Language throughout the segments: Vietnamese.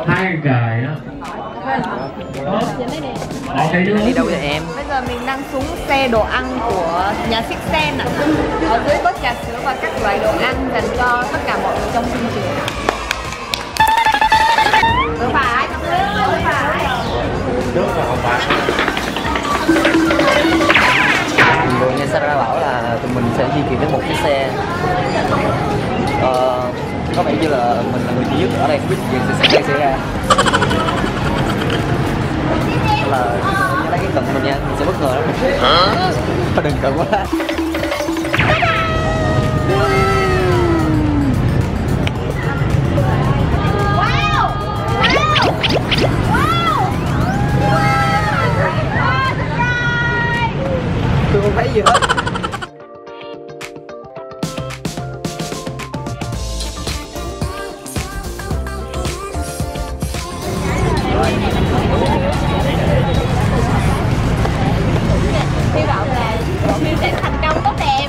2 cài đó. Đi đâu vậy em? Bây giờ mình đang xuống xe đồ ăn của nhà Six Sen ạ. Ở dưới có trà sữa và các loại đồ ăn dành cho tất cả mọi người trong chương trình. Từ phải, từ phải. Nước là không phải. Vừa nghe Sarah bảo là tụi mình sẽ di chuyển đến một chiếc xe. Có vẻ như là mình là người duy nhất ở đây không biết chuyện gì sẽ xảy ra. Là lấy cái cận mình nha, mình sẽ bất ngờ lắm. Đừng cận quá. Tôi không thấy gì hết. Hy vọng là bộ phim sẽ thành công tốt đẹp.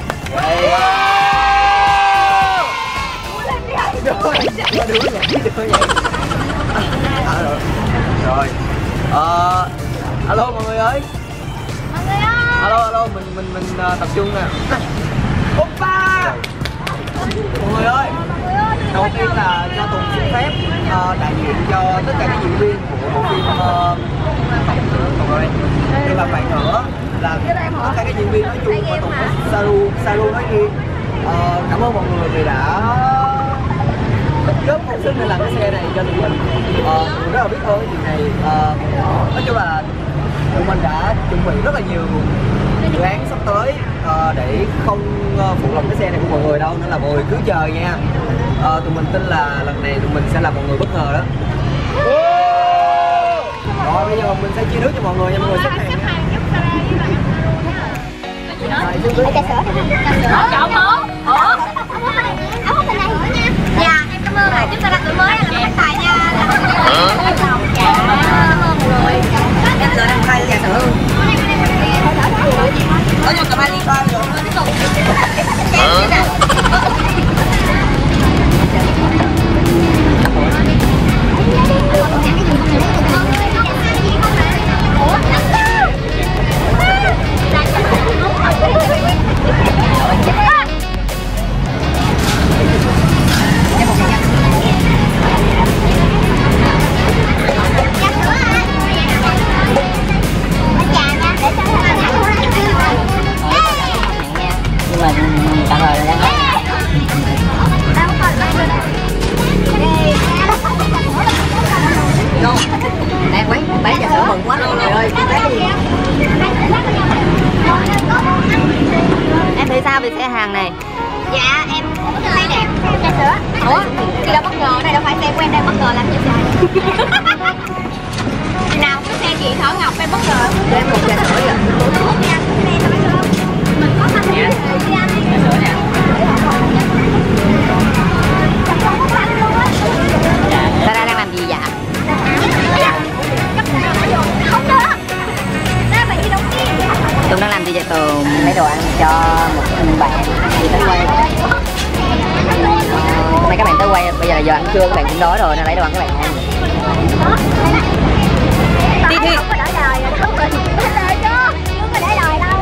Rồi. Alo mọi người ơi. Alo, mình tập trung nè. Oppa. Mọi người ơi. Đầu tiên là cho Tùng xin phép đại diện cho tất cả các diễn viên của bộ phim mọi người. Nhưng mà bạn nữa là tất cả các diễn viên nói chung và Tùng Saru nói riêng. Cảm ơn mọi người vì đã góp công sức để làm cái xe này cho tụi mình. Mình rất là biết ơn cái chuyện này. Nói chung là tụi mình đã chuẩn bị rất là nhiều dự án sắp tới để không phụ lòng cái xe này của mọi người đâu, nên là mọi người cứ chờ nha. Tụi mình tin là lần này tụi mình sẽ làm mọi người bất ngờ đó. Rồi bây giờ mình sẽ chia nước cho mọi người nha, mọi người xếp hàng nha. Trà sữa. Chọn hổ. Áo hút bên đây nữa nha. Dạ, em cảm ơn ạ. Chúng ta đang tuổi mới là phát tài nha. Cảm ơn mọi người. Em giờ đang khai trà sữa luôn. Có cho cả hai đi coi rồi. Em thấy sao về xe hàng này? Dạ, em thấy đẹp. Trà sữa. Ủa? Thì đâu bất ngờ, đây đâu phải xe của em đang bất ngờ làm gì vậy? Nào, cái xe chị Thỏ Ngọc em bất ngờ. Để em một trà sữa vậy. Mình có khăn Dạ. Trà sữa nè. Sarah đang làm gì vậy? không được. Đó phải đi đâu đi. Tùng đang làm gì vậy Tùng? Lấy đồ ăn cho một bạn đi tới quay. Mấy các bạn tới quay, bây giờ là giờ ăn trưa, các bạn cũng đói rồi nên lấy đồ ăn các bạn ăn. Đi Thi. Không có đợi lời rồi, không có đợi chứ. Không có để lời đâu.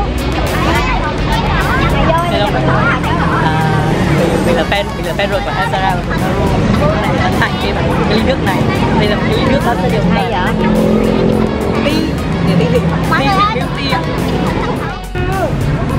Mình là fan rồi của Sarah và của Saru. Hãy tặng cái ly nước này. Đây là một ly nước rất là nhiều Hay vậy? ly beauty ạ.